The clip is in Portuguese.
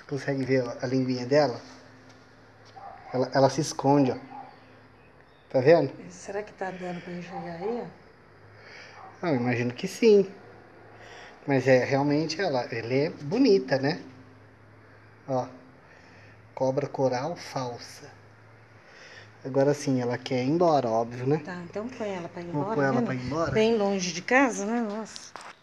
Consegue ver a linguinha dela? Ela se esconde, ó. Tá vendo? Será que tá dando pra enxergar aí, ó? Ah, eu imagino que sim. Mas realmente ela é bonita, né? Ó, cobra coral falsa. Agora sim, ela quer ir embora, óbvio, né? Tá, então põe ela pra ir Vou embora, pôr ela vendo? pra ir embora. Bem longe de casa, né? Nossa.